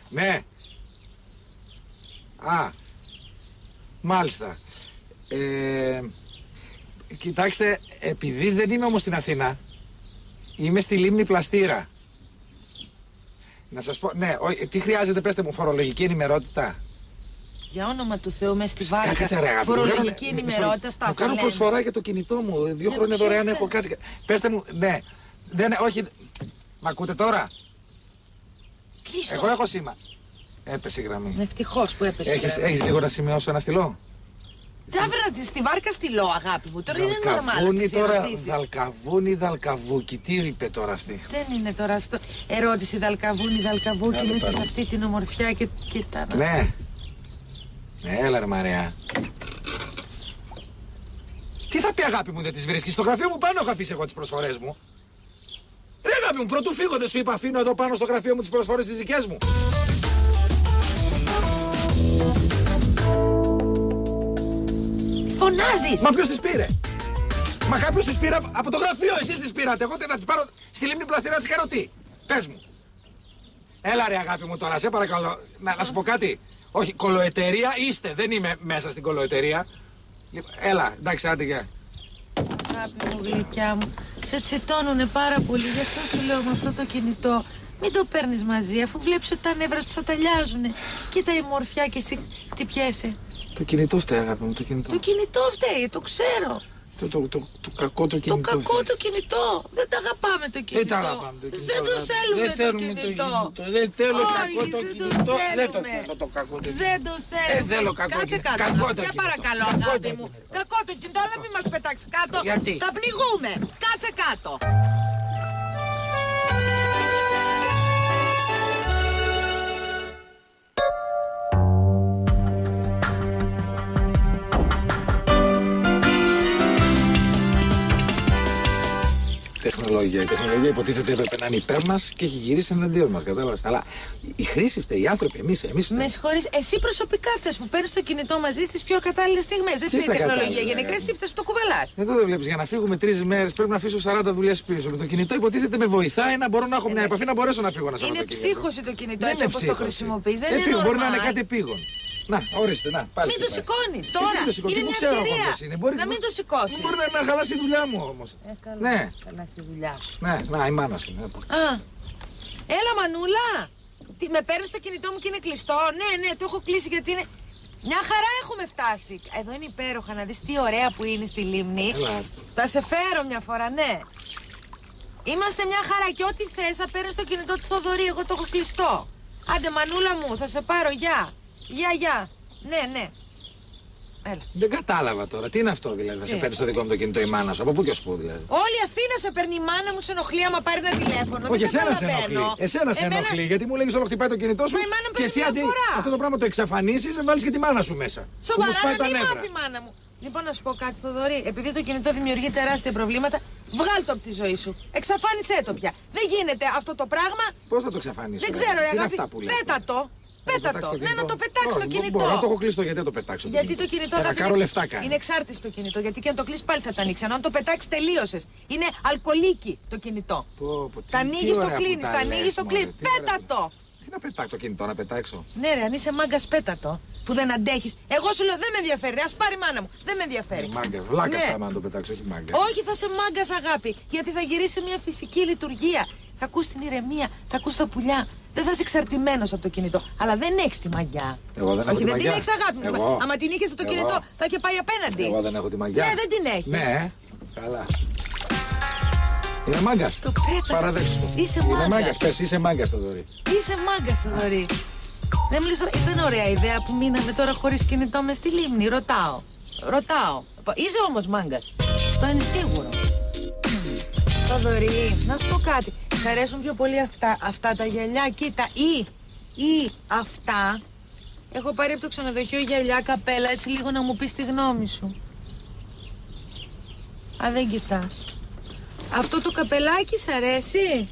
Ναι. Α, μάλιστα. Κοιτάξτε, επειδή δεν είμαι όμως στην Αθήνα, είμαι στη λίμνη Πλαστήρα. Να σας πω, ναι, τι χρειάζεται, πέστε μου, φορολογική ενημερότητα. Για όνομα του Θεού, μέσα στη βάρκα. Φορολογική ενημερότητα, αυτά. Μου κάνω προσφορά για το κινητό μου. 2 χρόνια δωρεάν έχω κάτσει. Πέστε μου, ναι. Δεν, όχι. Μ' ακούτε τώρα? Κλείστο. Εγώ έχω σήμα. Έπεσε η γραμμή. Ευτυχώς που έπεσε. Έχεις λίγο να σημειώσω ένα στυλό? Ταύρα στη βάρκα στυλό, αγάπη μου. Τώρα είναι νορμάλ. Δαλκαβούνι, Δαλκαβούκι. Τι είπε τώρα αυτή? Δεν είναι τώρα αυτό. Ερώτηση Δαλκαβούνι, Δαλκαβούκι μέσα σε αυτή την ομορφιά και τα. Ναι. Έλα ρε Μαρία. Τι θα πει, αγάπη μου, δεν τις βρίσκεις? Στο γραφείο μου πάνω έχω αφήσει εγώ τις προσφορές μου. Ρε αγάπη μου, πρωτού φύγω δεν σου είπα, αφήνω εδώ πάνω στο γραφείο μου τις προσφορές τις δικές μου. Φωνάζεις! Μα ποιος τις πήρε? Μα κάποιος τις πήρε από το γραφείο, εσείς τις πήρατε. Εγώ να τις πάρω στη λίμνη Πλαστήρα να τις κάνω τι? Πες μου. Έλα ρε αγάπη μου τώρα, σε παρακαλώ. Να σου πω κάτι. Όχι, κολοεταιρεία είστε, δεν είμαι μέσα στην κολοεταιρεία. Έλα, εντάξει, άντε γεια. Αγάπη μου, γλυκιά μου, σε τσιτώνουνε πάρα πολύ, γι' αυτό σου λέω με αυτό το κινητό. Μην το παίρνεις μαζί, αφού βλέπεις ότι τα νεύρα σου τσαταλιάζουνε. Κοίτα η μορφιά και εσύ χτυπιέσαι. Το κινητό φταίει, αγάπη μου, το κινητό. Το κινητό φταίει, το ξέρω. Το κακό το κινητό. Το κακό το κινητό. Δεν τα αγαπάμε το κινητό. Δεν τα αγαπάμε το κινητό. Δεν το θέλουμε το κινητό. Δεν θέλω κακό το κινητό. Δεν το θέλω το κακό το κινητό. Δεν το θέλω. Δεν θέλω κακό το κινητό. Κάτσε κάτω. Σε παρακαλώ, αγάπη μου. Κακό το κινητό, αλλά μην μας πετάξει κάτω. Γιατί? Θα πνιγούμε. Κάτσε κάτω. Τεχνολογία. Η τεχνολογία υποτίθεται έπρεπε να είναι υπέρ μας και έχει γυρίσει εναντίον μας. Κατάλαβες. Αλλά η χρήση φταίει, οι άνθρωποι, εμείς με συγχωρείς, εσύ προσωπικά φταίς που παίρνεις το κινητό μαζί στις πιο κατάλληλες στιγμές. Δεν φταίει η τεχνολογία. Γενικά εσύ φταίς που το κουβαλάς. Εδώ δεν βλέπεις, για να φύγουμε 3 μέρες πρέπει να αφήσω 40 δουλειές πίσω. Με το κινητό υποτίθεται με βοηθάει να μπορώ να έχω μια επαφή, να μπορέσω να φύγω ένα Σαββατοκύριακο. Είναι ψύχωση το κινητό έτσι όπως το χρησιμοποιείς. Δεν είναι normal. Μπορεί να είναι κάτι επίγον. Να, ορίστε, να, πάλι. Μην το σηκώνεις τώρα. Είναι μια ευκαιρία. Να μην το σηκώσεις. Μπορεί να χαλάσει η δουλειά μου όμως. Ναι. Χαλάσει η δουλειά σου. Ναι, να, η μάνα σου. Έλα, Μανούλα. Με παίρνεις στο κινητό μου και είναι κλειστό. Ναι, το έχω κλείσει γιατί είναι. Μια χαρά έχουμε φτάσει. Εδώ είναι υπέροχα, να δεις τι ωραία που είναι στη λίμνη. Θα σε φέρω μια φορά, ναι. Είμαστε μια χαρά και ό,τι θες θα παίρνεις στο κινητό του Θοδωρή. Εγώ το έχω κλειστό. Άντε, Μανούλα μου, θα σε πάρω, γεια. Γεια. Ναι. Έλα. Δεν κατάλαβα τώρα. Τι είναι αυτό δηλαδή? Θα σε παίρνει στο δικό μου το κινητό η μάνα σου? Από πού και ως πού δηλαδή? Όλη η Αθήνα σε παίρνει, η μάνα μου σε ενοχλεί άμα πάρει ένα τηλέφωνο. Όχι, εσένα σε ενοχλεί. Εσένα σε ενοχλεί. Γιατί μου λέγεις όλο χτυπάει το κινητό σου. Μα η μάνα μου και εσύ αντί αυτό το πράγμα το εξαφανίσεις, βάλεις και τη μάνα σου μέσα. Σοβαρά, να μην μάθει η μάνα μου. Λοιπόν, να σου πω κάτι, Θοδωρή. Επειδή το κινητό δημιουργεί τεράστια προβλήματα, βγάλ' το από τη ζωή σου. Εξαφάνισέ το πια. Δεν γίνεται αυτό το πράγμα. Πώς θα το εξαφανίσω? Δεν ξέρω, ρε αγάπη. Πέτα το. Ναι, να το πετάξει το κινητό. Μπορώ να το έχω κλείσει, γιατί το πετάξω? Γιατί το κινητό είναι εξάρτηση το κινητό. Γιατί και αν το κλείσει πάλι θα τα ανοίξει. Αν το πετάξει, τελείωσε. Είναι αλκοολίκι το κινητό. Τα ανοίγει, το κλείνει. Τα ανοίγει, το κλείνει. Πέτα το. Τι να πετάξω το κινητό, να πετάξω? Ναι, ρε, αν είσαι μάγκα, πέτα το. Που δεν αντέχει. Εγώ σου λέω δεν με ενδιαφέρει. Α πάρει μάνα μου. Δεν με ενδιαφέρει. Μάγκα, βλάκα θα να το πετάξω, όχι μάγκα. Όχι, θα σε μάγκα, αγάπη. Γιατί θα γυρίσει μια φυσική λειτουργία. Θα ακούς την ηρεμία, θα ακούς τα πουλιά. Δεν θα είσαι εξαρτημένος από το κινητό. Αλλά δεν έχεις τη μαγιά. Εγώ δεν έχω τη μαγιά. Όχι, δεν την έχεις, αγάπη μου. Άμα την είχες το κινητό, θα είχε πάει απέναντι. Εγώ δεν έχω τη μαγιά. Ναι, δεν την έχεις. Ναι, καλά. Είναι μάγκας. Το πέταξε. Παραδέξου. Είσαι μάγκας. Πες, είσαι μάγκας, Θοδωρή. Είσαι μάγκας, Θοδωρή. Δεν μου λες τώρα, ήταν ωραία ιδέα που μείναμε τώρα χωρίς κινητό μες στη λίμνη. Ρωτάω. Είσαι όμως μάγκας. Αυτό είναι σίγουρο. Θοδωρή, να σου πω κάτι. Σ' αρέσουν πιο πολύ αυτά τα γυαλιά? Κοίτα, ή αυτά. Έχω πάρει από το ξενοδοχείο γυαλιά, καπέλα, έτσι λίγο να μου πεις τη γνώμη σου. Α, δεν κοιτάς. Αυτό το καπελάκι σ' αρέσει?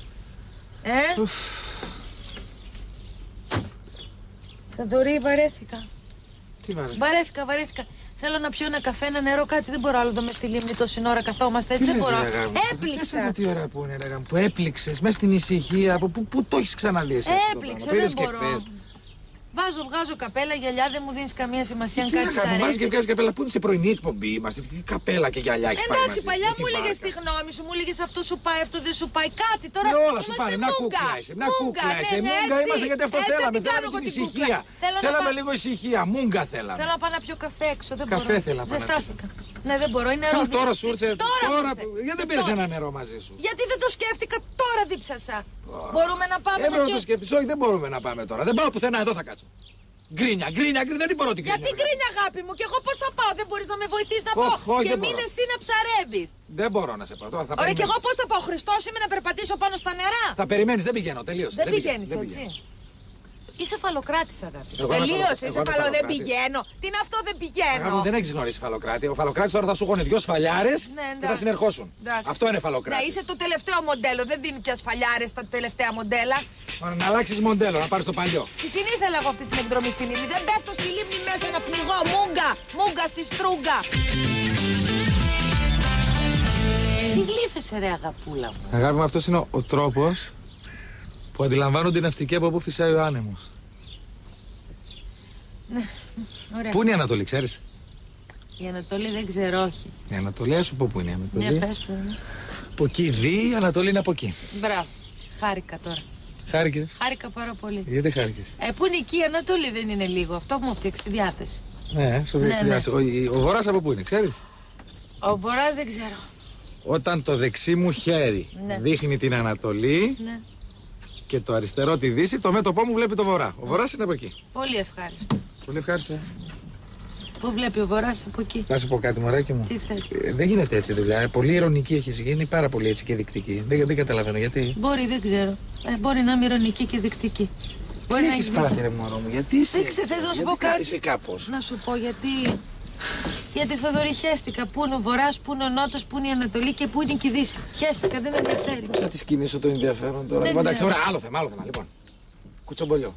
Θοδωρή, βαρέθηκα. Τι Βαρέθηκα. Θέλω να πιω ένα καφέ, ένα νερό, κάτι. Δεν μπορώ άλλο εδώ μες στη λίμνη τόση ώρα καθόμαστε έτσι. Δεν μπορώ. Έπληξα. Τι ώρα που είναι, που έπληξες μέσα στην ησυχία. Πού το έχεις ξαναδεί εσύ? Έπληξα, δεν μπορώ. Βγάζω καπέλα, γυαλιά, δεν μου δίνεις καμία σημασία αν κάτι σ' αρέσει. Βάζει και βγάζει καπέλα. Πού είναι σε πρωινή εκπομπή είμαστε. Τι καπέλα και γυαλιά έχεις πάρει. Εντάξει, παλιά μου έλεγες τη γνώμη σου, μου έλεγες αυτό σου πάει, αυτό δεν σου πάει. Κάτι τώρα. Όλα σου πάνε. Να κούκλα είσαι. Μούγκα είμαστε γιατί αυτό θέλαμε. Θέλαμε ησυχία. Θέλαμε λίγο ησυχία. Μούγκα θέλαμε. Θέλω να πάω να πιω καφέ έξω. Δεν μπορώ. Καφέ θέλαμε. Ζεστάθηκα. Ναι, δεν μπορώ, είναι νερό. Τώρα σου ήρθε. Γιατί δεν πήρες ένα νερό μαζί σου. Γιατί δεν το σκέφτηκα, τώρα δίψασα. Μπορούμε να πάμε. Έπρεπε να το σκεφτείς. Όχι, δεν μπορούμε να πάμε τώρα. Δεν πάω πουθενά, εδώ θα κάτσω. Γκρίνια, δεν την μπορώ την γκρίνια. Γιατί γκρίνια, αγάπη μου, και εγώ πώς θα πάω, δεν μπορείς να με βοηθήσεις να πάω. Και μην εσύ να ψαρεύεις. Δεν μπορώ να σε πάω τώρα. Ωραία, και εγώ πώς θα πάω, Χριστός είμαι να περπατήσω πάνω στα νερά. Θα περιμένεις, δεν πηγαίνω, τελείωσε. Δεν πηγαίνεις έτσι. Είσαι φαλοκράτης, αγάπη. Τελείωσε, είσαι δεν πηγαίνω. Τι είναι αυτό, δεν πηγαίνω. Αγάπη, δεν έχεις γνωρίσει φαλοκράτη. Ο φαλοκράτης τώρα θα σου έχουν δυο σφαλιάρες και θα συνερχώσουν. Αυτό είναι φαλοκράτη. Ναι, είσαι το τελευταίο μοντέλο. Δεν δίνει πια σφαλιάρες τα τελευταία μοντέλα. Να αλλάξεις μοντέλο, να πάρεις το παλιό. Και την ήθελα εγώ αυτή την εκδρομή στη λίμνη. Δεν πέφτω στη λίμνη μέσα να πνιγώ. Μούγκα στη στρούγκα. Τι γλύφεσαι, ρε αγαπούλα μου. Αγάπη μου, αυτός είναι ο τρόπος που αντιλαμβάνονται οι ναυτικοί από πού φυσάει ο άνεμος. Ναι, ωραία. Πού είναι η Ανατολή, ξέρεις? Η Ανατολή δεν ξέρω, όχι. Η Ανατολή, ας σου πω πού είναι η Ανατολή. Ναι, πες που είναι. Από εκεί δει, η Ανατολή είναι από εκεί. Μπράβο. Χάρηκα τώρα. Χάρηκες? Χάρηκα πάρα πολύ. Γιατί χάρηκες? Πού είναι εκεί η Ανατολή, δεν είναι λίγο. Αυτό μου φτιάξει τη διάθεση. Ναι, σου φτιάξει τη διάθεση. Ο Βορράς από πού είναι, ξέρεις? Ο Βορράς δεν ξέρω. Όταν το δεξί μου χέρι δείχνει την Ανατολή. Ναι. Και το αριστερό τη δύση, το μέτωπό μου βλέπει το βορρά. Ο βορράς είναι από εκεί. Πολύ ευχάριστο. Πολύ ευχάριστο. Πού βλέπει ο βορράς από εκεί? Να σου πω κάτι, μωράκι μου. Τι θες? Δεν γίνεται έτσι δουλειά. Πολύ ειρωνική έχεις γίνει, πάρα πολύ έτσι και δεικτική. Δεν καταλαβαίνω γιατί. Μπορεί, δεν ξέρω. Μπορεί να είμαι ειρωνική και δεικτική. Τι έχεις πάθει, ρε μωρό μου, γιατί είσαι? Δεν ξέρω, θες να σου πω κάτι? Είσαι κάπως. Να σου πω γιατί. Γιατί Θοδωρή, χαίστηκα. Πού είναι ο Βορράς, πού είναι ο Νότος, πού είναι η Ανατολή και πού είναι και η Δύση. Χαίστηκα, δεν με ενδιαφέρει. Θα τη κινήσω το ενδιαφέρον τώρα. Εντάξει, ωραία, άλλο θέμα. Λοιπόν. Κουτσομπολιό.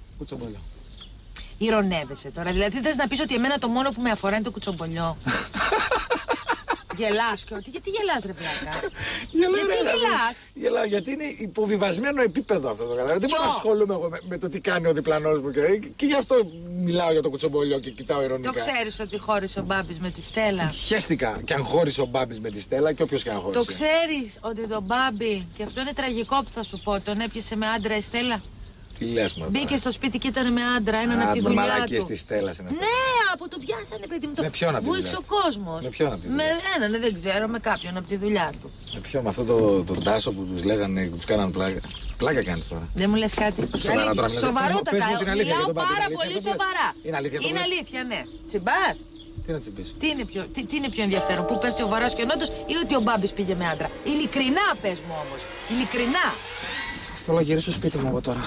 Ηρωνεύεσαι τώρα. Δηλαδή θες να πεις ότι εμένα το μόνο που με αφορά είναι το κουτσομπολιό. Γελάς και ότι. Γιατί γελάς, ρε πλάκα? Γιατί γελάς? Γελάω γιατί είναι υποβιβασμένο επίπεδο αυτό το κατάλαβα. Δεν μπορώ να ασχολούμαι εγώ με το τι κάνει ο διπλανός μου και γι' αυτό μιλάω για το κουτσομπολιό και κοιτάω ειρωνικά. Το ξέρεις ότι χώρισε ο Μπάμπης με τη Στέλλα? Χαίστηκα και αν χώρισε ο Μπάμπης με τη Στέλλα και όποιος και αν χώρισε. Το ξέρεις ότι τον Μπάμπη, και αυτό είναι τραγικό που θα σου πω, τον έπιασε με άντρα η Στέλλα? Τι λες, μωρέ? Μπήκε στο σπίτι και ήταν με άντρα, έναν από τη δουλειά του. Μαλάκες της Στέλλας είναι αυτό. Ναι, από το πιάσανε, παιδί μου. Με ποιον από τη δουλειά? Βούηξε ο κόσμος. Με ποιον από τη δουλειά? Με έναν, δεν ξέρω, με κάποιον από τη δουλειά του. Με ποιον, με αυτό τον Τάσο που τους λέγανε, τους κάναν πλάκα. Πλάκα κάνεις τώρα. Δεν μου λες κάτι? Σοβαρότατα. Μιλάω πάρα πολύ σοβαρά. Είναι αλήθεια? Είναι αλήθεια, ναι. Τσιμπάς? Τι να τσιμπήσω? Τι είναι πιο ενδιαφέρον, πού πέφτει ο Βορράς και ο Νότος ή ότι ο Μπάμπης πήγε με άντρα? Ειλικρινά πες μου όμως. Ειλικρινά. Θέλω να γυρίσω σπίτι μου εγώ τώρα.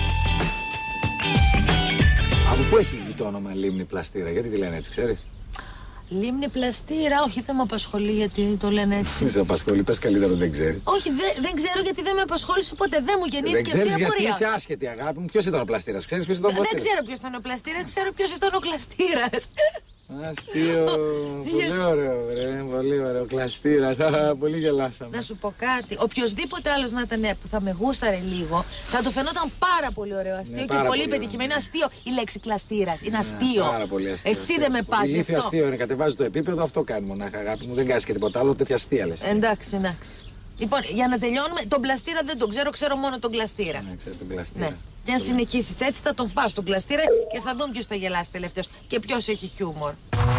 Από πού έχει το όνομα Λίμνη Πλαστήρα, γιατί τη λένε έτσι, ξέρεις? Λίμνη Πλαστήρα, όχι, δεν με απασχολεί γιατί το λένε έτσι. Δεν σε απασχολεί, πες καλύτερο δεν ξέρει. Όχι, δεν ξέρω γιατί δεν με απασχόλησε ποτέ. Δεν μου γεννήθηκε αυτή η απορία. Δεν ξέρεις γιατί είσαι άσχετη, αγάπη μου. Ποιος ήταν ο Πλαστήρας, ξέρεις ποιος ήταν ο Πλαστήρας? Δεν ξέρω ποιος ήταν ο Πλαστήρας, ξέρω ποιος ήταν ο Κλαστήρας. Αστείο, πολύ ωραίο, πολύ ωραίο, Κλαστήρας, πολύ γελάσαμε. Να σου πω κάτι, οποιοδήποτε άλλος να ήταν που θα με γούσταρε λίγο, θα του φαινόταν πάρα πολύ ωραίο αστείο και πολύ πετυχημένο. Είναι αστείο η λέξη Κλαστήρας, είναι αστείο. Πάρα πολύ αστείο. Εσύ δεν με πας. Ηλίθιο αστείο είναι, κατεβάζει το επίπεδο, αυτό κάνει μονάχα, αγάπη μου, δεν κάνεις και τίποτα άλλο, τέτοια αστεία λες. Εντάξει. Λοιπόν, για να τελειώνουμε, τον Πλαστήρα δεν τον ξέρω μόνο τον Κλαστήρα. Ναι, ξέρεις τον Κλαστήρα. Ναι. Και αν συνεχίσεις έτσι θα τον φας τον Κλαστήρα και θα δούμε ποιος θα γελάσει τελευταίος και ποιος έχει χιούμορ.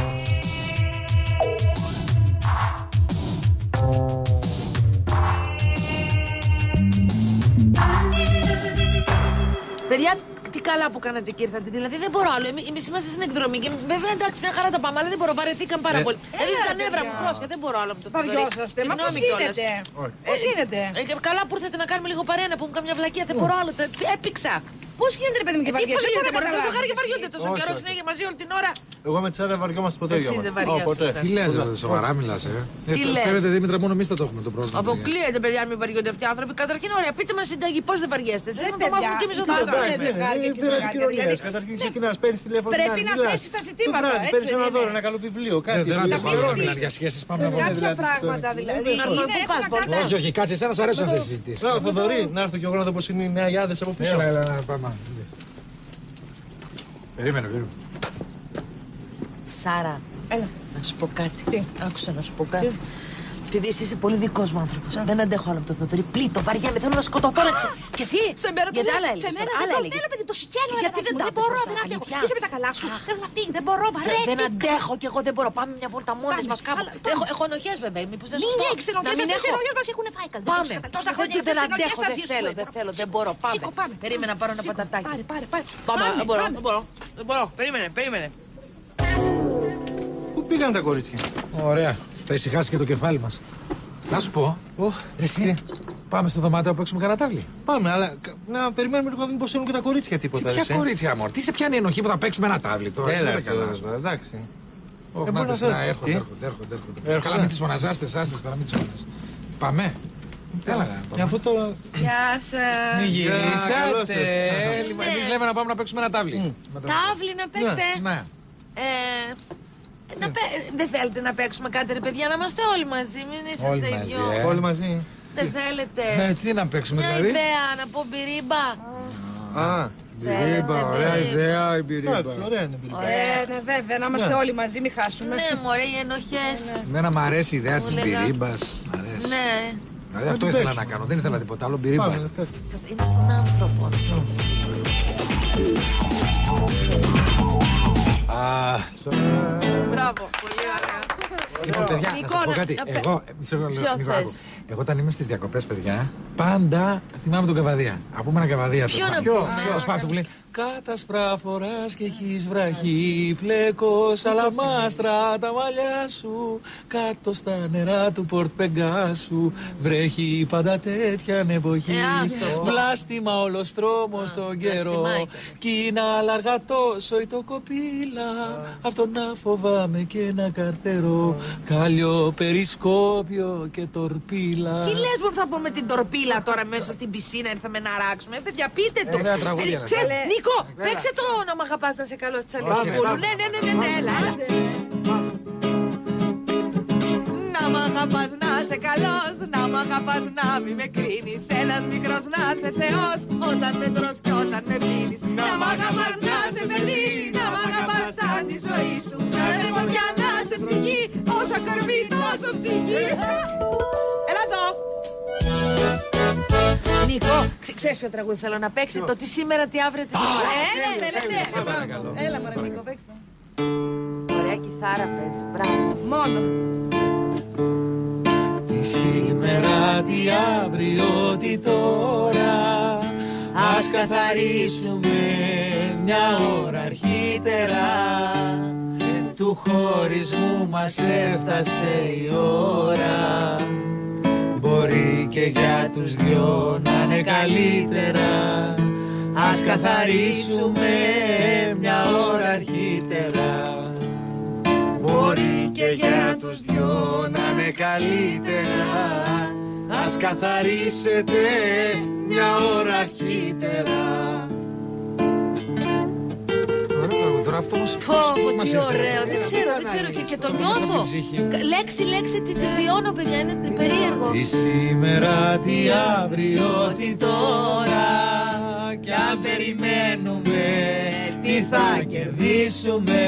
Παιδιά, τι καλά που κάνατε και ήρθατε. Δηλαδή δεν μπορώ άλλο. Εμείς είμαστε στην εκδρομή και βέβαια εντάξει μια χαρά τα πάμε, αλλά δεν μπορώ. Βαρεθήκαν πάρα πολύ. Δηλαδή τα νεύρα μου πρόσεχε, δεν μπορώ άλλο με το παιδί. Βαριόσαστε, μα πώς γίνεται? Πώς γίνεται? Καλά που ήρθατε να κάνουμε λίγο παρέα, να πούμε καμιά βλακεία. Δεν μπορώ άλλο. Έπηξα. Πώς γίνεται, ρε παιδί μου, και βαριέσαι? Πώς γίνεται, μπορεί να ζευγάρια βαριούνται τόσο καιρό συνέχεια μαζί όλη την ώρα. Εγώ με τις άδεια βαριόμαστε ποτέ για μας. Τι λες, σοβαρά μιλάς, Τι λες? Φαίνεται, Δήμητρα, μόνο εμείς θα το έχουμε το πρόβλημα. Αποκλείεται, παιδιά, μην βαριούνται αυτοί οι άνθρωποι. Καταρχήν, ωραία, πείτε μας συνταγή, πώς δεν βαριέστε? Εσείς να το μάθουμε και εμείς να το κάνουμε. Καταρχήν ξεκινάς, παίρνεις τηλέφωνο. Πρέπει να θέσεις τα ζητήματα. Παίρνεις ένα δώρο, ένα καλό βιβλίο. Δεν αντεχόμαστε να μιλάνε για σχέσεις, πάμε να βγούμε. Κάποια πράγματα δηλαδή. Όχι, κάτσε, εσένα σ' αρέσουν αυτές τις συζητήσεις. Να, Θοδωρή, να έρθω κι εγώ να δω πώς είναι οι νεαγιάδες από πίσω. Πάμε. Περίμενε. Σάρα, Έλα. να σου πω κάτι. Τι? Άκουσα να σου πω κάτι. Επειδή εσύ είσαι πολύ δικός μου άνθρωπος, δεν αντέχω άλλο από το Θοδωρή. Πλήττω, βαριέμαι, θέλω να σκοτωθώ να ξέρω. Και εσύ, Σε μέρα γιατί άλλα σε έλεγες μέρα τώρα, δεν άλλα το έλεγες. θέλω, παιδί, το σηκαίνω. Γιατί δεν τα μπορώ, άκουσες δεν τώρα, αντέχω. αλήθεια. Είσαι με τα καλά σου. Θέλω να φύγει, δεν μπορώ, βαρέθηκα. Δεν αντέχω κι εγώ δεν μπορώ. Πάμε μια βόλτα μόνες μας κάπου. Έχω ενοχές βέβαια, μήπως δεν Μην σωστό. έχεις ενοχές, οι ενοχές μας έχουν φάει καλή. Πάμε. Δεν αντέχω, δεν θέλω, δεν μπορώ. Πάμε. Περίμενα να πάρω ένα πατατάκι. Πάρε. Πάμε, δεν μπορώ. Περίμενε. Πού πήγαν τα κορίτσια? Ωραία. Θα ησυχάσει και το κεφάλι μας. Να σου πω. Ρε εσύ, πάμε στο δωμάτιο να παίξουμε καρατάβλη. Πάμε, αλλά να περιμένουμε λίγο να δούμε πως θέλουν και τα κορίτσια τίποτα. Ποια κορίτσια, αμόρ. Τι σε πιάνει η ενοχή που θα παίξουμε ένα τάβλι τώρα. Έλα, Έλα, καλά. εντάξει. Όχι, μπορεί να να θέλει. έρχονται. Καλά, μην τις φωνάζεις, άστες τώρα, μην τις φωνάζεις. Πάμε. Έλα, Και αφού τώρα... Γεια σας. Μην καλώς γυρίσατε. Εμείς λέμε να πάμε να παίξουμε ένα τάβλι. Τάβλη να παίξετε. Ναι. Δεν θέλετε να παίξουμε κάτι ρε παιδιά, να είμαστε όλοι μαζί, μην Όλοι είσαστε μαζί, δυο. Όλοι μαζί. Δεν θέλετε. Τι να παίξουμε Μια δηλαδή. ιδέα, να πω μπυρίμπα. Α, Μπυρίμπα, ωραία ιδέα η μπυρίμπα. εντάξει, ωραία είναι. Ναι, βέβαια, να είμαστε όλοι μαζί, μην χάσουμε. Ναι μωρέ, οι ενοχές. Εμένα μου αρέσει η ιδέα της λέγα. μπυρίμπας. Μ' αρέσει. Ναι, Δηλαδή αυτό ήθελα να κάνω, δεν ήθελα τίποτα άλλο, μπυρίμπα. Πάμε, πες. είναι στον άνθρωπο. Μπράβο, πολύ ωραία. Λοιπόν, παιδιά, να σας πω κάτι. Εγώ όταν είμαι στις διακοπές, παιδιά, πάντα θυμάμαι τον Καβαδία. Να πούμε ένα Καβαδία. Ποιο να πούμε? Το σπάθο που λέει «Κάτασπρα φοράς και έχεις βραχή, πλέκος αλαμάστρα τα μαλλιά σου, κάτω στα νερά του Πορτ Πεγκάσου, βρέχει πάντα τέτοια εποχή, άστο. βλάστημα όλος τρόμος στον καιρό, βλαστημάκι. κι είναι αλλαργά τόσο η το κοπήλα, απ' το να φοβάμαι και ένα καρτερό, κάλιο περισκόπιο και τορπίλα». Τι λες που θα πούμε την τορπίλα τώρα μέσα στην πισίνα, ήρθαμε να ράξουμε. Παιδιά, πείτε το. Ωραία τραγούδια, Ξέρεις, ναι. Νίκο, παίξε το να μ' αγαπάς να σε καλώς της Αλεξανδρούλου. πάμε. Ναι, έλα. Να μ' αγαπάς να σε καλός, να μ' αγαπάς να μη με κρίνεις, ένας μικρός να σε θεός, όταν με τρως και όταν με πίνεις. Να μ' αγαπάς να σε παιδί, να μ' αγαπάς σαν τη ζωή σου, να δεν φωτιά να σε ψυχή, όσο κορμί τόσο ψυχή. Έλα εδώ. Νίκο, ξέρεις ποιο τραγούδι θέλω να παίξει, το τι σήμερα, τι αύριο, τι σήμερα. Θέλετε. Έλα, μωρέ Νίκο, παίξτε. Ωραία κιθάρα παίζει, μπράβο. Μόνο. Τι σήμερα, τι αύριο, τι τώρα, ας καθαρίσουμε μια ώρα αρχίτερα, του χωρισμού μας έφτασε η ώρα, μπορεί και για τους δυο να είναι καλύτερα, ας καθαρίσουμε μια ώρα αρχίτερα, μπορεί και για τους δυο να είναι καλύτερα, ας καθαρίσετε μια ώρα αρχίτερα. Τώρα αυτό μας Τι ωραίο, δεν ξέρω και το νιώθω. Λέξη, τη βιώνω παιδιά, είναι περίεργο. Τι σήμερα, τι αύριο, τι τώρα, κι αν περιμένουμε, τι θα κερδίσουμε,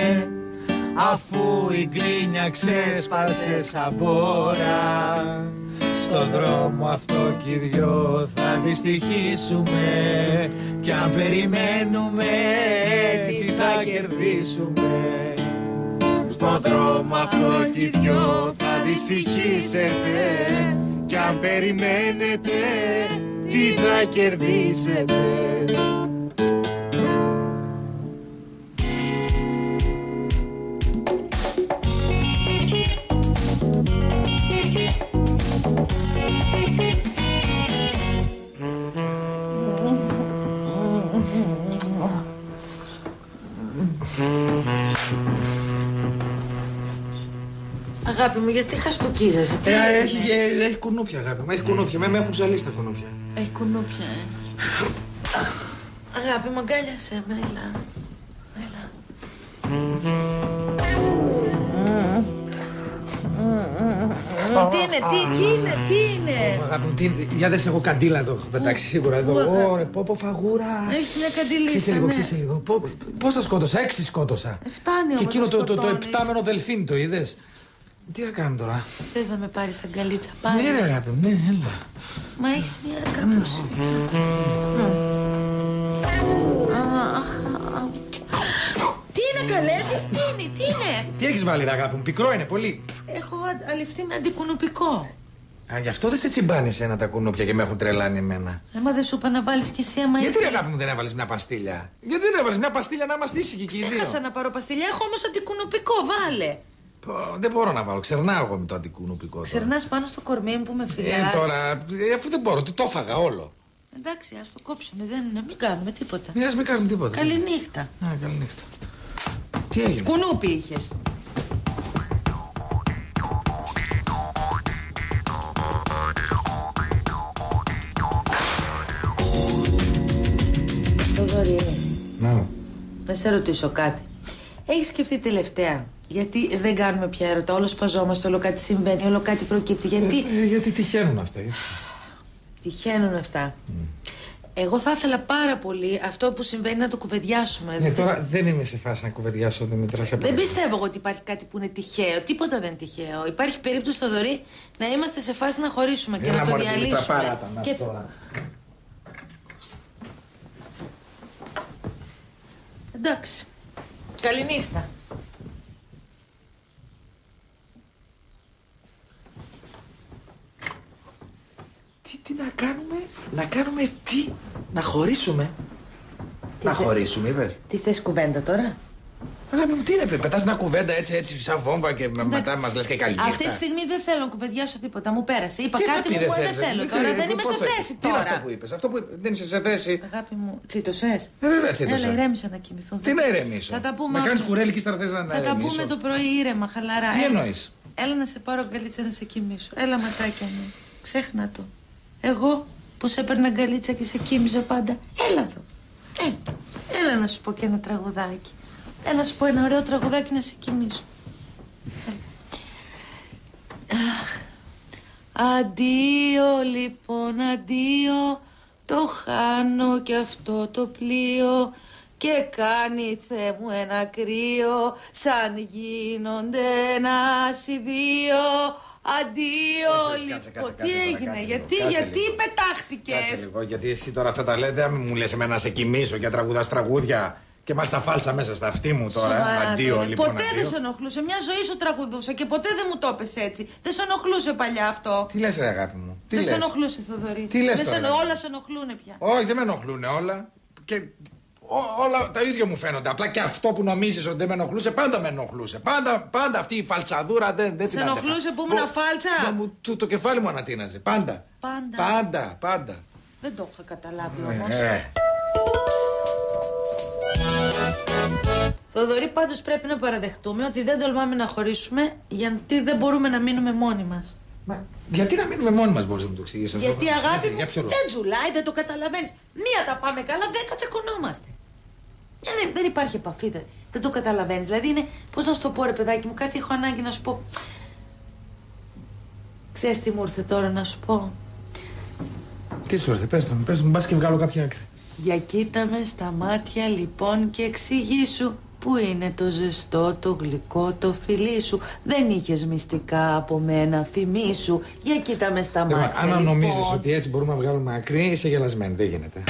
αφού η γκρίνια ξέσπασε σαν μπόρα, στον δρόμο αυτό κι οι δυο θα δυστυχήσουμε, κι αν περιμένουμε, τι θα κερδίσουμε. Στον δρόμο αυτό κι οι δυο θα δυστυχήσετε, κι αν περιμένετε, τι θα κερδίσετε. Αγάπη μου, γιατί χαστοκίζεσαι, Έχει κουνούπια, αγάπη μου. Έχει κουνούπια. Με έχουν ζαλίσει τα κουνούπια. Έχει κουνούπια, Αγάπη μου, αγκάλιασέ με, έλα. Τι είναι, τι είναι. Αγάπη μου, για δες, έχω καντήλα εδώ, έχω πετάξει σίγουρα εδώ. Ωρε, πω φαγούρα. Έχεις μια καντήλα. Ξύσε λίγο. Πόσα σκότωσα, 6 σκότωσα. Φτάνει και όμως. εκείνο το επτάμενο δελφίνι, το είδες. Τι θα κάνω τώρα. Θες να με πάρεις αγκαλίτσα πάλι? Ναι, ρε αγάπη μου, ναι, έλα. Μα έχεις μια κάπωση. Τι είναι καλέ, τι φτύνει, τι είναι? Τι έχεις βάλει, ρε αγάπη μου, πικρό είναι πολύ. Έχω αληφθεί με αντικουνουπικό. Α, γι' αυτό δεν σε τσιμπάνει εσένα τα κουνούπια και με έχουν τρελάνει εμένα. Μα δεν σου είπα να βάλεις κι εσύ άμα Γιατί, ρε ήθελες. αγάπη μου, δεν έβαλες μια παστίλια? Γιατί δεν έβαλες μια παστίλια να είμαστε ήσυχοι και οι δύο? Ξέχασα να πάρω παστιλιά, έχω όμως αντικουνουπικό, βάλε. Δεν μπορώ να βάλω, ξερνάω εγώ με το αντικουνουπικό. Ξερνάς πάνω στο κορμί μου που με φυλάς. Τώρα, αφού δεν μπορώ, το έφαγα όλο. Εντάξει, ας το κόψουμε, μην κάνουμε τίποτα. Μην κάνουμε τίποτα. Καληνύχτα. Καληνύχτα. Τι έγινε? Κουνούπι είχες. Θοδωρή, να σε ρωτήσω κάτι. Έχεις σκεφτεί τελευταία γιατί δεν κάνουμε πια έρωτα? Όλο σπαζόμαστε, όλο κάτι συμβαίνει, όλο κάτι προκύπτει. Γιατί τυχαίνουν αυτά. Τυχαίνουν αυτά. Εγώ θα ήθελα πάρα πολύ αυτό που συμβαίνει να το κουβεντιάσουμε. Ναι, τώρα δεν είμαι σε φάση να κουβεντιάσω, Δημήτρα. Δεν πιστεύω ότι υπάρχει κάτι που είναι τυχαίο. Τίποτα δεν είναι τυχαίο. Υπάρχει περίπτωση, Θοδωρή, να είμαστε σε φάση να χωρίσουμε και να το διαλύσουμε. Εντάξει. Καληνύχτα. Τι να κάνουμε? Να κάνουμε τι? Να χωρίσουμε? Να χωρίσουμε, είπες? Τι θες, κουβέντα τώρα? Αγάπη μου, τι είναι, πετάς μια κουβέντα έτσι σαν βόμβα και μετά μας λες και καλή νύχτα. Αυτή τη στιγμή δεν θέλω να κουβεντιάσω τίποτα, μου πέρασε. Είπα Τι κάτι θα πει, μου που δεν θέλω τώρα, δεν είμαι σε θέση τώρα. Τι είναι τώρα. αυτό που είπες? Αυτό που δεν είσαι σε θέση. Αγάπη μου, τσίτωσες? Βέβαια τσίτωσα. Έλα, ηρέμησα να κοιμηθούν. Τι να ηρεμήσω? Θα τα πούμε. Να κάνεις κουρέλι και ύστερα θες να ηρεμήσω? Θα τα πούμε το πρωί ήρεμα, χαλαρά. Τι εννοείς? Έλα να σε πάρω αγκαλίτσα να σε κοιμήσω. Έλα, ματάκια μου. Ξέχνα το. Εγώ που σε έπαιρνα αγκαλίτσα και σε κοίμιζα πάντα. Έλα εδώ. Έλα να σου πω και ένα τραγουδάκι. Έλα να σου πω ένα ωραίο τραγουδάκι να σε κοιμήσω. Αντίο λοιπόν, αντίο. Το χάνω κι αυτό το πλοίο. Και κάνει Θεέ μου ένα κρύο. Σαν γίνονται ένας ή δύο. Αντίο λοιπόν. Τι έγινε, γιατί πετάχτηκες? Κάτσε λίγο, γιατί εσύ τώρα αυτά τα λέτε. Δεν μου λες εμένα να σε κοιμήσω και να τραγουδάς τραγούδια. Και μάλιστα φάλτσα μέσα στα αυτή μου τώρα. Αντίο λοιπόν. Ποτέ δεν σε ενοχλούσε. Μια ζωή σου τραγουδούσα και ποτέ δεν μου το έπες έτσι. Δεν σε ενοχλούσε παλιά αυτό. Τι λες, ρε αγάπη μου? Δεν σε ενοχλούσε, Θοδωρή? Τι λες τώρα? Όλα σε ενοχλούνε πια. Όχι, δεν με ενοχλούνε όλα. Και όλα τα ίδια μου φαίνονται. Απλά και αυτό που νομίζεις ότι δεν με ενοχλούσε, πάντα με ενοχλούσε. Πάντα αυτή η φαλτσαδούρα δεν την σε ενοχλούσε που ήμουν φάλτσα? Το κεφάλι μου ανατείναζε. Πάντα. Δεν το είχα καταλάβει όμως. Θοδωρή, πάντως πρέπει να παραδεχτούμε ότι δεν τολμάμε να χωρίσουμε γιατί δεν μπορούμε να μείνουμε μόνοι μας. Μα γιατί να μείνουμε μόνοι μας, μπορείς να μου το εξηγήσεις? Γιατί αγάπη μου δεν τζουλάει, δεν το καταλαβαίνεις. Μία τα πάμε καλά, 10 τσακωνόμαστε. Δεν υπάρχει επαφή, δεν το καταλαβαίνεις. Δηλαδή είναι, πώς να σου το πω ρε παιδάκι μου, κάτι έχω ανάγκη να σου πω. Ξέρεις τι μου ήρθε τώρα να σου πω? Τι σου ήρθε, πες μου, μπας και βγάλω κάποια άκρη. Για κοίτα με στα μάτια λοιπόν και εξηγήσου πού είναι το ζεστό, το γλυκό, το φιλί σου. Δεν είχες μυστικά από μένα, θυμήσου. Για κοίτα με στα μάτια αν λοιπόν. νομίζεις ότι έτσι μπορούμε να βγάλουμε άκρη, είσαι γελασμένη, δεν γίνεται.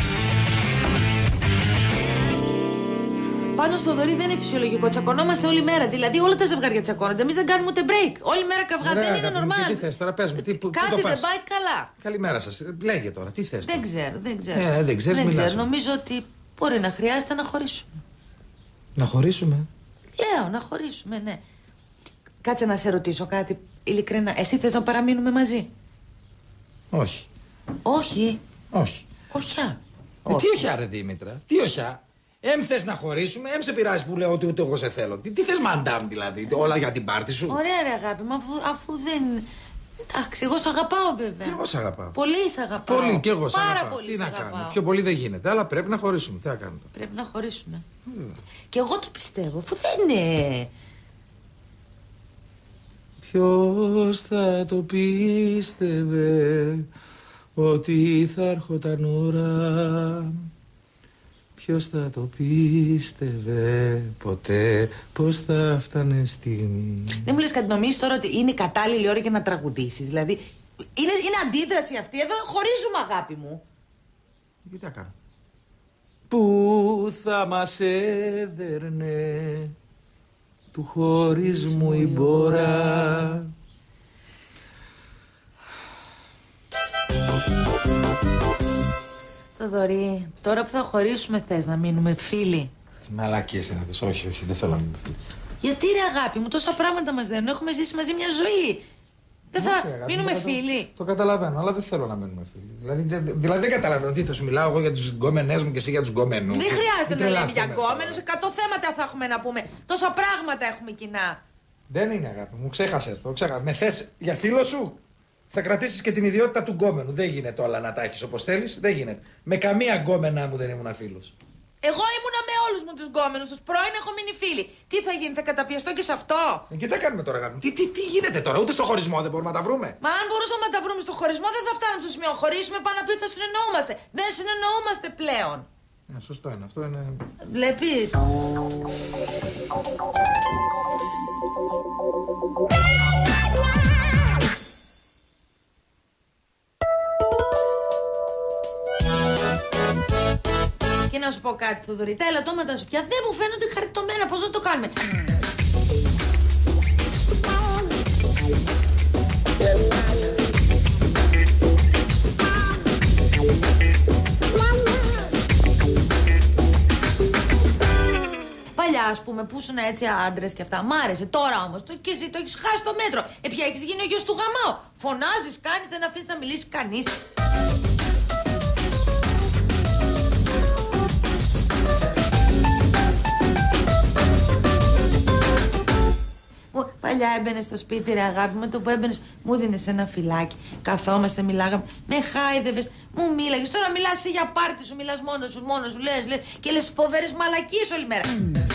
Πάνω στο Θοδωρή δεν είναι φυσιολογικό. Τσακωνόμαστε όλη μέρα. Δηλαδή όλα τα ζευγάρια τσακώνονται. Εμείς δεν κάνουμε ούτε break. Όλη μέρα καυγά. Δεν είναι normal. Τι θες τώρα, πες μου, κάτι δεν πάει καλά. Καλημέρα σας. Λέγε τώρα, τι θες? Δεν ξέρω. Δεν ξέρω. Νομίζω ότι μπορεί να χρειάζεται να χωρίσουμε. Να χωρίσουμε? Λέω να χωρίσουμε, ναι. Κάτσε να σε ρωτήσω κάτι ειλικρινά. Εσύ θες να παραμείνουμε μαζί? Όχι. Όχι. Οχιά. Τι οχιά ρε Δήμητρα, τι οχιά? Θες να χωρίσουμε, σε πειράζει που λέω ότι ούτε εγώ σε θέλω. Τι θες μαντάμ δηλαδή, όλα για την πάρτι σου? Ωραία ρε αγάπη μου, αφού δεν... Εντάξει, εγώ σ' αγαπάω βέβαια. Και εγώ σ' αγαπάω. Πολύ σ' αγαπάω. Πολύ, και εγώ σ' αγαπάω. Πάρα πολύ τι σ' να αγαπάω. κάνουμε, πιο πολύ δεν γίνεται, αλλά πρέπει να χωρίσουμε, τι να κάνουμε. Πρέπει να χωρίσουμε. Και εγώ το πιστεύω, αφού δεν είναι... Ποιος θα το πίστευε ότι θα έρχονταν ώρα? Ποιος θα το πίστευε ποτέ πως θα φτάνε στιγμή? Δεν μου λες κάτι, νομίζεις τώρα ότι είναι κατάλληλη ώρα για να τραγουδήσεις? Δηλαδή, είναι αντίδραση αυτή. Εδώ χωρίζουμε, αγάπη μου. Και τι θα κάνω? Πού θα μας έδερνε του χωρισμού η μπόρα? Θοδωρή, τώρα που θα χωρίσουμε θες να μείνουμε φίλοι? Μαλακίες είναι αυτές. Όχι, όχι, δεν θέλω να μείνουμε φίλοι. Γιατί ρε αγάπη μου, τόσα πράγματα μας δένουν. Έχουμε ζήσει μαζί μια ζωή. Δεν θα μείνουμε φίλοι? Το καταλαβαίνω, αλλά δεν θέλω να μείνουμε φίλοι. Δηλαδή δεν καταλαβαίνω τι θα σου μιλάω εγώ για τους γκόμενές μου και εσύ για τους γκόμενούς. Δεν χρειάζεται να λέμε για γκόμενους. 100 θέματα θα έχουμε να πούμε. Τόσα πράγματα έχουμε κοινά. Δεν είναι, αγάπη μου, ξέχασε το. Με θες για φίλο σου? Θα κρατήσεις και την ιδιότητα του γκόμενου. Δεν γίνεται όλα να τα έχεις όπως θέλεις. Δεν γίνεται. Με καμία γκόμενά μου δεν ήμουν φίλος. Εγώ ήμουνα με όλους μου τους γκόμενους. Τους πρώην έχω μείνει φίλοι. Τι θα γίνει, θα καταπιεστώ και σε αυτό? Και τι θα κάνουμε τώρα, αγάπη μου? Τι γίνεται τώρα? Ούτε στο χωρισμό δεν μπορούμε να τα βρούμε. Μα αν μπορούσαμε να τα βρούμε στο χωρισμό, δεν θα φτάνουμε στο σημείο. Χωρίσουμε πάνω να πει ότι θα συνεννοούμαστε. Δεν συνεννοούμαστε πλέον. Σωστό είναι. Αυτό είναι. Βλέπεις. Και να σου πω κάτι, Θοδωρή, τα ελαττώματα σου πια δεν μου φαίνονται χαριτωμένα. Πώς να το κάνουμε? Παλιά, ας πούμε, που ήσουν έτσι άντρες και αυτά. Μ' άρεσε. Τώρα όμως, και εσύ το έχεις χάσει το μέτρο. Πια έχεις γίνει ο γιος του γαμάου. Φωνάζεις, κάνεις, δεν αφήνεις να μιλήσει κανείς. Παλιά έμπαινε στο σπίτι, ρε αγάπη, με το που έμπαινε, μου δίνες ένα φυλάκι. Καθόμαστε, μιλάγαμε, με χάιδευες, μου μίλαγες. Τώρα μιλάς εσύ για πάρτι σου, μιλάς μόνος σου, λες και λες φοβερές μαλακίες όλη μέρα.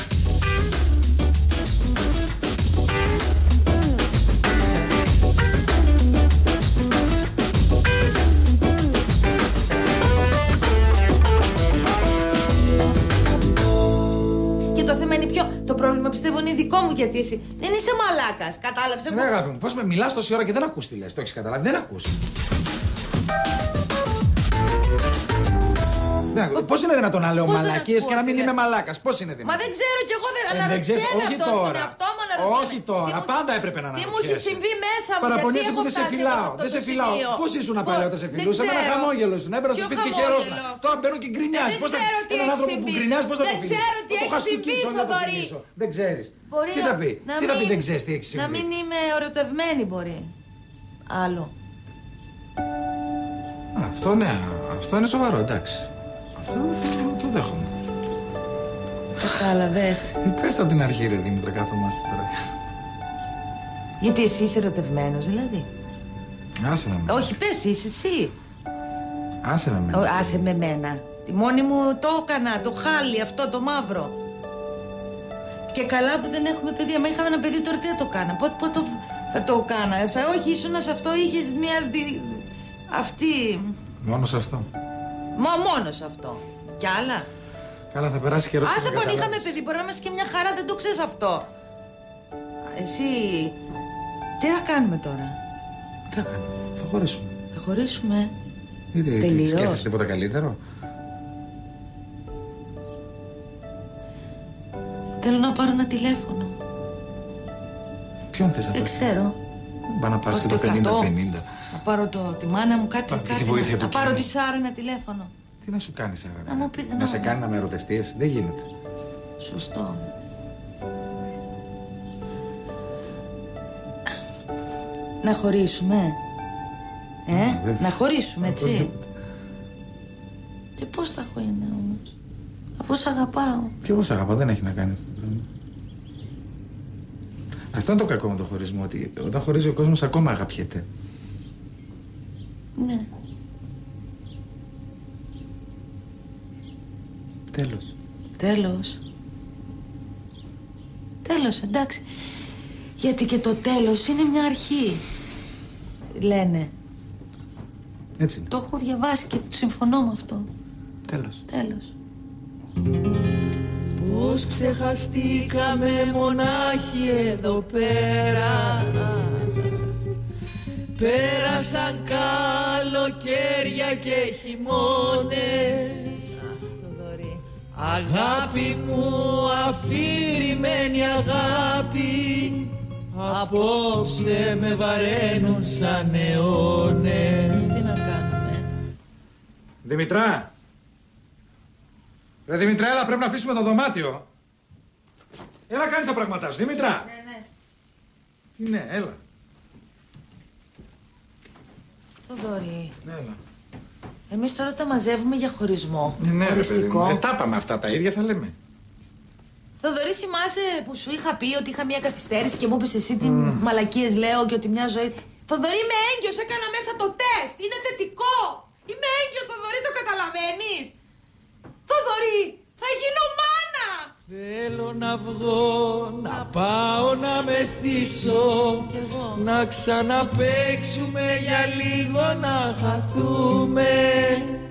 Το θέμα είναι ποιο? Το πρόβλημα πιστεύω είναι δικό μου, γιατί εσύ δεν είσαι μαλάκας. Κατάλαβες? Ναι, αγάπη μου, πώς με μιλάς τόση ώρα και δεν ακούς τι λες? Το έχεις καταλάβει? Δεν ακούς. Πώς είναι δυνατόν να λέω μαλακίες και να μην είμαι μαλάκας? Πώς είναι δυνατόν? Μα δεν ξέρω κι εγώ, δεν αναρωτιέμαι αυτό. Τώρα. Αυτό μου αναρωτιέμαι. Όχι τώρα, πάντα έπρεπε να αναρωτιέσαι. Τι μου έχει συμβεί μέσα μου? Παραπονιέσαι που δεν σε φυλάω. Δεν σε φυλάω. Πώς ήσουν παλιά όταν σε φιλούσα? Με ένα χαμόγελο σου. Έμπαινα στο σπίτι και χαιρόσουν. Τώρα μπαίνω και γκρινιάζει. Πώς θα έναν άνθρωπο που γκρινιάζει, πώς θα το φιλήσω? Δεν ξέρω τι έχει συμβεί, Θοδωρή. Δεν ξέρεις. Τι θα πει? Τι θα πει δεν ξέρεις τι έχει συμβεί? Να μην είμαι ερωτευμένη μπορεί. Άλλο. Αυτό ναι, αυτό είναι σοβαρό, εντάξει. Αυτό το δέχομαι. Κατάλαβες. Πες το από την αρχή, ρε Δήμητρα, κάθομαστε τώρα. Γιατί εσύ είσαι ερωτευμένος, δηλαδή? Άσε να με. Όχι, πες, είσαι εσύ. Άσε να με. Άσε με μένα. Τη μόνη μου το έκανα, το χάλι αυτό το μαύρο. Και καλά που δεν έχουμε παιδί. Αν είχαμε ένα παιδί τώρα τι θα το κάνα? Πότε θα το κάνα? Όχι, ήσουν σε αυτό, είχες μια αυτή. Μόνο σε αυτό. Μόνο σε αυτό. Κι άλλα. Καλά, θα περάσει καιρός. Άσε που αν είχαμε παιδί, μπορεί να είμαστε και μια χαρά, δεν το ξέρεις αυτό. Εσύ. Τι θα κάνουμε τώρα? Τι θα κάνουμε? Θα χωρίσουμε. Θα χωρίσουμε. Τελείως. Σκέφτεσαι τίποτα καλύτερο? Θέλω να πάρω ένα τηλέφωνο. Ποιον θες να πάρεις? Δεν ξέρω. Πά να πάρεις και το 50-50. Να πάρω τη μάνα μου κάτι. Να πάρω τη Σάρα ένα τηλέφωνο. Τι να σου κάνει, Σάρα? Να σε κάνει να με ερωτευτείς? Δεν γίνεται. Σωστό. Να χωρίσουμε. Να χωρίσουμε, έτσι. Και πώς θα έχω είναι όμως? Αφού σ' αγαπάω. Και εγώ σ' αγαπάω, δεν έχει να κάνει αυτό το πράγμα. Αυτό είναι το κακό με το χωρισμό, ότι όταν χωρίζει ο κόσμος ακόμα αγαπιέται. Ναι. Τέλος, εντάξει. Γιατί και το τέλος είναι μια αρχή. Λένε. Έτσι είναι. Το έχω διαβάσει και συμφωνώ με αυτό. Τέλος. Τέλος. Πώς ξεχαστήκαμε μονάχοι εδώ πέρα. Πέρασαν καλοκαίρια και χειμώνες. Αγάπη μου, αφηρημένη αγάπη, απόψε με βαραίνουν σαν αιώνες. Τι να κάνουμε? Δημητρά! Ρε Δημητρά, έλα, πρέπει να αφήσουμε το δωμάτιο. Έλα, κάνεις τα πράγματά σου, Δημητρά. Ναι. Τι ναι, έλα. Θοδωρή, Ναι, έλα. εμείς τώρα τα μαζεύουμε για χωρισμό. Ναι, ρε παιδί Οριστικό. μου. Τα είπαμε αυτά τα ίδια, θα λέμε. Θοδωρή, θυμάσαι που σου είχα πει ότι είχα μια καθυστέρηση και μου είπες εσύ τι μαλακίες λέω και ότι μια ζωή... Θοδωρή, είμαι έγκυος, έκανα μέσα το τεστ, είναι θετικό. Είμαι έγκυος, Θοδωρή, το καταλαβαίνεις? Θοδωρή, θα γίνω μάνα. Θέλω να βγω, να πάω να μεθύσω, να ξαναπαίξουμε για λίγο, να χαθούμε.